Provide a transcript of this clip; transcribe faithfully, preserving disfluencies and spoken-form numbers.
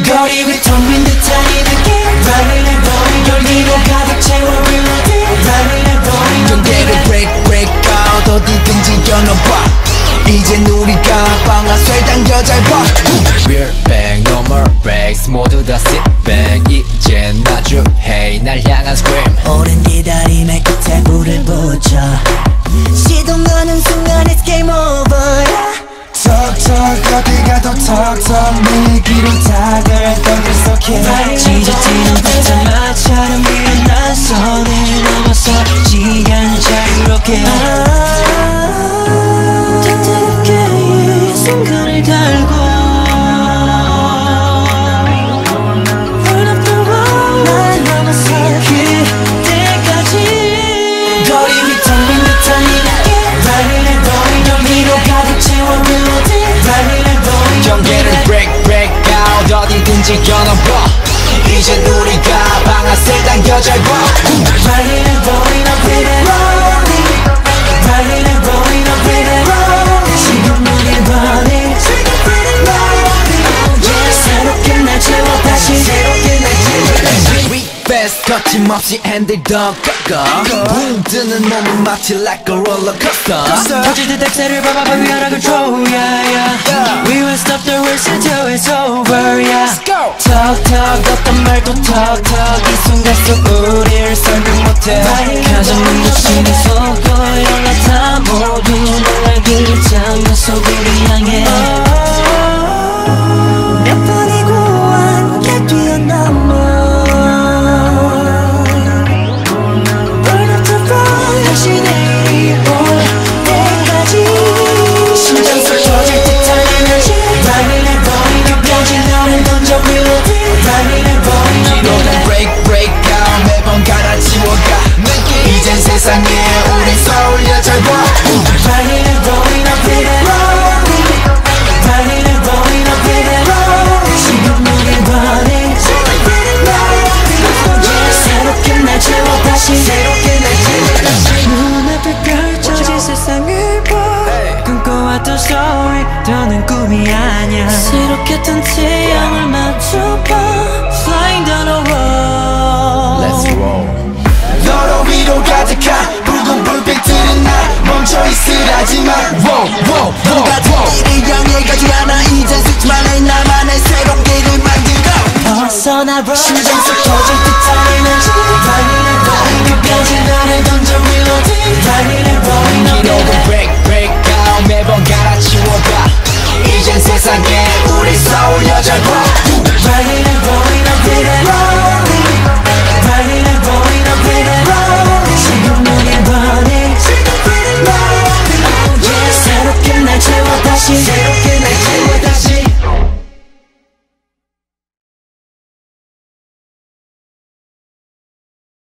거리 위 텅 빈 듯한 이 느낌 Running and blowing 열기로 가득 채워 reloading Running and blowing 경계를 break break out 어디든지 열어봐 이젠 우리가 방아쇠 당겨 잘 봐 We're back no more breaks 모두 다 sit back 이젠 마주해 날 향한 scream 오랜 기다림의 끝에 불을 붙여 시동하는 순간 it's game over 턱턱 어디 가도 턱턱 내 귀로 닭을 던질 속해 찢어지는 듯한 마찰은 미련한 선을 넘어서 지향 자유롭게 뜨겁게 이 순간을 달고 Burn up the wall 날 넘어서 그때까지 거리 위 텅 빈 듯한 이 느낌 Running and blowing 열기로 가득 채워 reloading Running and blowing 경계를 break break out 어디든지 겨눠봐 이젠 우리가 방아쇠 당겨 잘 봐 Running and blowing up in it Running and blowing up in it 지금 우리 running 새롭게 날 채워 다시 새롭게 날 채워 We fast 거침없이 핸들 더 꺾어 붕 뜨는 몸은 마치 like a roller coaster 터질 듯 엑셀을 밟아봐 we are out of control yeah yeah We won't stop the race until it's over yeah 턱턱 어떤 말도 턱턱 이 순간 속 우리를 설명 못해 가장 눈부신 이 속도 연락다 모두 널 그 장면 속 우리 향해 몇 번이고 함께 뛰어넘어 Burn up the road 다시 내일이 올 때까지 심장 속 터질 듯한 에너지 Running and blowing 끝까지 너를 던져 reloading Running and blowing 기록은 break break out 매번 갈아치워가 이젠 세상에 우리 서울여 잘 봐 Running and blowing up in it Running and blowing up in it 지금 우리 running 새롭게 날 채워 다시 새롭게 날 채워 다시 눈앞에 펼쳐진 세상을 봐 꿈꿔왔던 story 더는 꿈이 아니야 새롭게 뜬 태양을 맞춰봐 Flying down the wall Let's roll 너로 위로 가득한 붉은 불빛들은 날 멈춰 있으라지만 Wow wow wow 같은 일을 향해 가지 않아 이젠 스치만의 나만의 새로운 길을 만들어 벗어나 심장 속 터질 듯한 에너지 Running and blowing 끝까지 나를 던져 reloading Running and blowing up 기록은 break break out 매번 갈아치워가 이젠 세상에 우리 서울 여자과